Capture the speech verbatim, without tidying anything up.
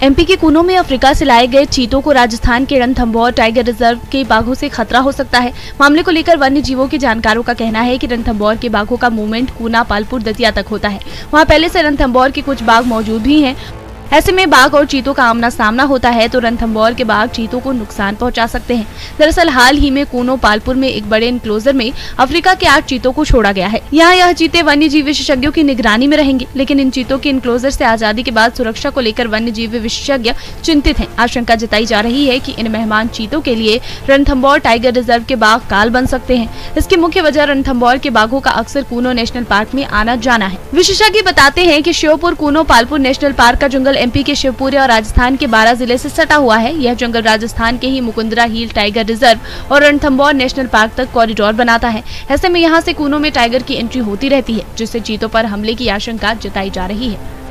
MP के कूनो में Africa से लाए गए चीतों को राजस्थान के रणथंभौर टाइगर रिजर्व के बाघों से खतरा हो सकता है। मामले को लेकर वन्य जीवों के जानकारों का कहना है कि रणथंभौर के बाघों का मूवमेंट कूना, पालपुर, दतिया तक होता है। वहां पहले से रणथंभौर के कुछ बाघ मौजूद भी हैं। ऐसे में बाघ और चीतों का आमना सामना होता है तो रणथंभौर के बाघ चीतों को नुकसान पहुंचा सकते हैं। दरअसल हाल ही में कूनो, पालपुर में एक बड़े इनक्लोजर में अफ्रीका के आठ चीतों को छोड़ा गया है। यहाँ यह चीते वन्य जीव विशेषज्ञों की निगरानी में रहेंगे, लेकिन इन चीतों के इनक्लोजर से आजादी के बाद सुरक्षा को लेकर वन्य जीव विशेषज्ञ चिंतित हैं। आशंका जताई जा रही है कि इन मेहमान चीतों के लिए रणथंभौर टाइगर रिजर्व के बाघ काल बन सकते हैं। इसकी मुख्य वजह रणथंभौर के बाघों का अक्सर कूनो नेशनल पार्क में आना जाना है। विशेषज्ञ बताते हैं कि श्योपुर, कूनो, पालपुर नेशनल पार्क का जंगल एमपी के शिवपुरी और राजस्थान के बारह जिले से सटा हुआ है। यह जंगल राजस्थान के ही मुकुंदरा हिल टाइगर रिजर्व और रणथंभौर नेशनल पार्क तक कॉरिडोर बनाता है। ऐसे में यहाँ से कूनो में टाइगर की एंट्री होती रहती है, जिससे चीतों पर हमले की आशंका जताई जा रही है।